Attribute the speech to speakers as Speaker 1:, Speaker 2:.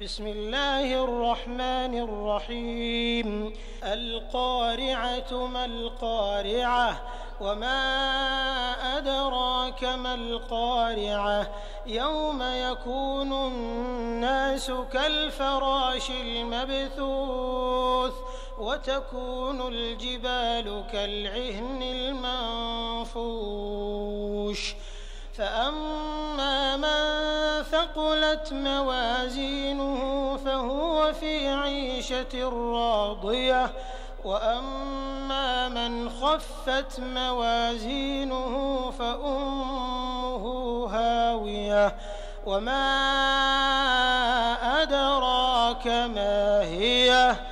Speaker 1: بسم الله الرحمن الرحيم القارعة ما القارعة وما أدراك ما القارعة يوم يكون الناس كالفراش المبثوث وتكون الجبال كالعهن المنفوش فأما من ثقلت موازينه فهو في عيشة راضية وأما من خفت موازينه فأمه هاوية وما أدراك ما هي